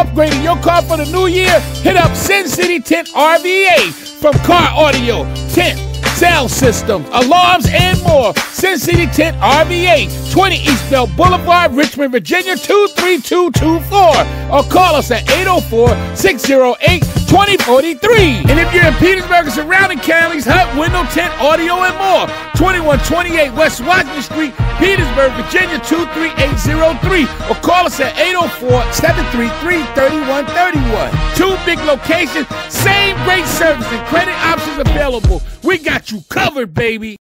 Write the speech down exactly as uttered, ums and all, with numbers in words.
upgrading your car for the new year? Hit up Sin City Tint R V A. From car audio, tint, sound systems, alarms, and more. Sin City Tint R V A, twenty East Bell Boulevard, Richmond, Virginia, two three two two four. Or call us at eight oh four, six oh eight, two oh four three. And if you're in Petersburg and surrounding counties, hut, window, tint, audio, and more. twenty-one twenty-eight West Washington Street, Petersburg, Virginia, two three eight oh three. Or call us at eight oh four, seven three three, three one three one. Two big locations, same great service and credit options available. We got you covered, baby.